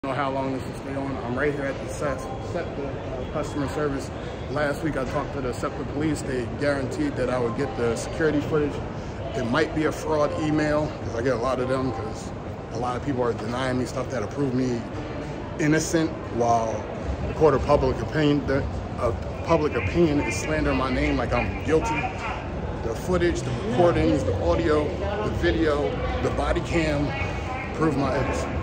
Know how long this will stay on. I'm right here at the Septa customer service. Last week I talked to the Septa police. They guaranteed that I would get the security footage. It might be a fraud email because I get a lot of them because a lot of people are denying me stuff that prove me innocent while the court of public opinion is slandering my name like I'm guilty. The footage, the recordings, the audio, the video, the body cam prove my innocence.